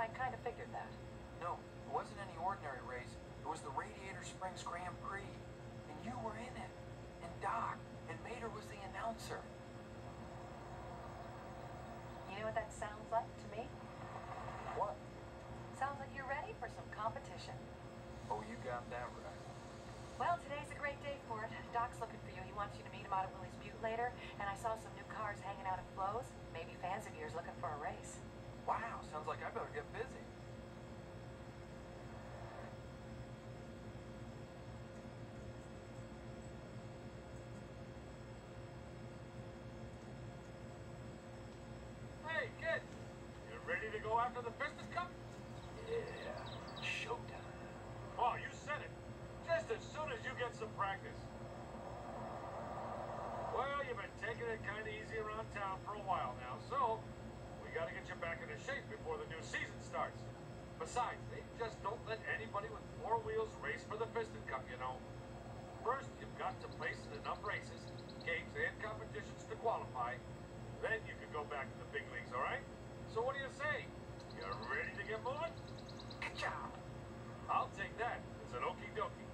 I kind of figured that. No, it wasn't any ordinary race. It was the Radiator Springs Grand Prix. And you were in it. And Doc. And Mater was the announcer. You know what that sounds like to me? What? Sounds like you're ready for some competition. Oh, you got that right. Well, today's a great day for it. Doc's looking for you. He wants you to meet him out at Willie's Butte later. And I saw some new cars hanging out at Flo's. Maybe fans of yours looking for a race. Wow, sounds like I better get busy. Hey, kid! You ready to go after the Piston Cup? Yeah, showtime. Oh, you said it. Just as soon as you get some practice. Well, you've been taking it kind of easy around town for a while now, so we got to get you back into shape before the new season starts. Besides, they just don't let anybody with 4 wheels race for the Piston Cup, you know. First, you've got to place in enough races, games, and competitions to qualify. Then you can go back to the big leagues, all right? So what do you say? You ready to get moving? Ka-chow! I'll take that. It's an okie dokie.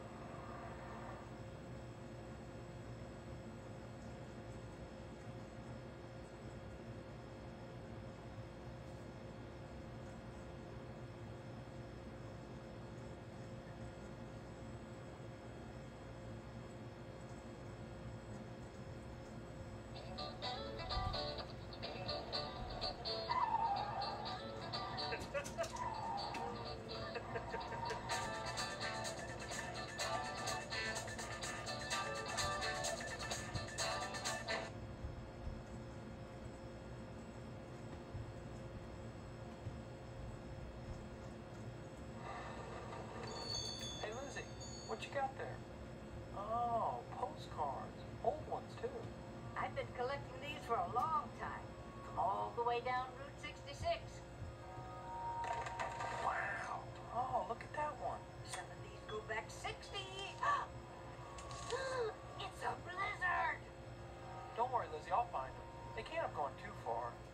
Hey, Lizzie, what you got there? Oh, postcards. Old ones, too. I've been collecting these for a long time, from all the way down Route 66. Wow. Oh, look at that one. Some of these go back 60. It's a blizzard. Don't worry, Lizzie, I'll find them. They can't have gone too far.